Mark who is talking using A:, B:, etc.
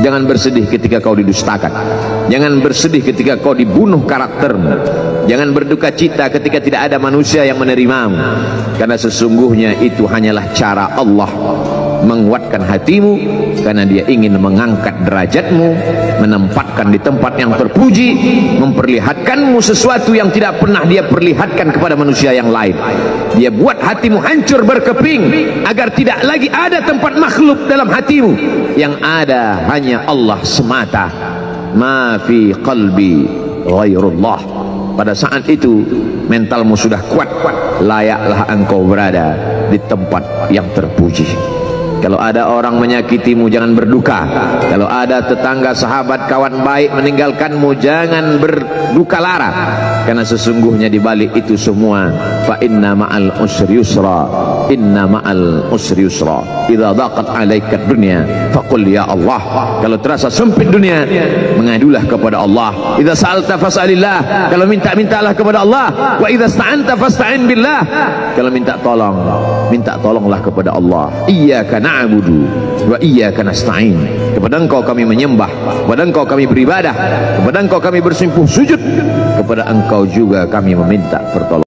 A: Jangan bersedih ketika kau didustakan. Jangan bersedih ketika kau dibunuh karaktermu. Jangan berduka cita ketika tidak ada manusia yang menerimamu. Karena sesungguhnya itu hanyalah cara Allah menguatkan hatimu, karena dia ingin mengangkat derajatmu, menempatkan di tempat yang terpuji, memperlihatkanmu sesuatu yang tidak pernah dia perlihatkan kepada manusia yang lain. Dia buat hatimu hancur berkeping agar tidak lagi ada tempat makhluk dalam hatimu, yang ada hanya Allah semata. Ma fi qalbi ghairullah. Pada saat itu mentalmu sudah kuat, layaklah engkau berada di tempat yang terpuji. Kalau ada orang menyakitimu, jangan berduka. Kalau ada tetangga, sahabat, kawan baik meninggalkanmu, jangan berduka lara. Karena sesungguhnya di balik itu semua, fa inna ma'al usri yusra, inna ma'al usri yusra. Idza daqat 'alaika dunya faqul ya Allah. Kalau terasa sempit dunia, mengadulah kepada Allah. Idza sa'alta fas'alillah. Kalau minta-mintalah kepada Allah. Wa idza sta'anta fasta'in billah. Kalau minta tolong, minta tolonglah kepada Allah. Iyyaka na'budu wa iyyaka nasta'in. Kepada Engkau kami menyembah, kepada Engkau kami beribadah, kepada Engkau kami bersimpuh sujud, kepada Engkau juga kami meminta pertolongan.